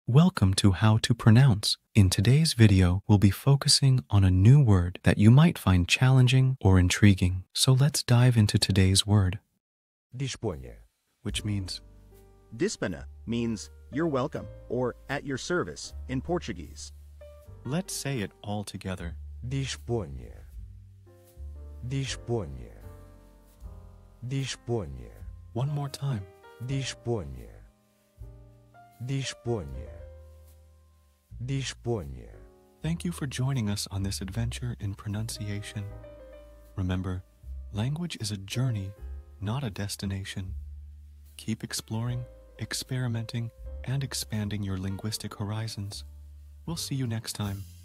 Welcome to How to Pronounce. In today's video, we'll be focusing on a new word that you might find challenging or intriguing. So let's dive into today's word, Disponha. which means Disponha means you're welcome or at your service in Portuguese. let's say it all together. Disponha. Disponha. Disponha. One more time. Disponha. Disponha. Disponha. Thank you for joining us on this adventure in pronunciation. Remember, language is a journey, not a destination. Keep exploring, experimenting, and expanding your linguistic horizons. We'll see you next time.